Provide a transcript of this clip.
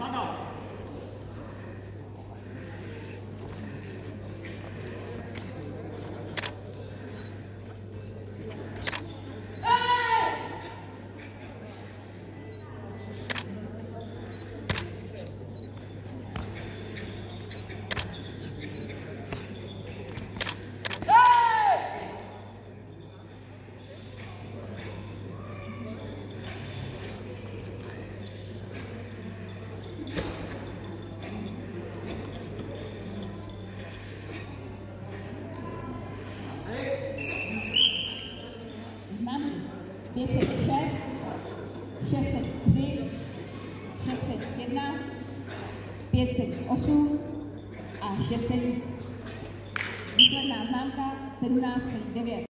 Mám 506, 603, 601, 508 a 600. Výsledná známka 17,9.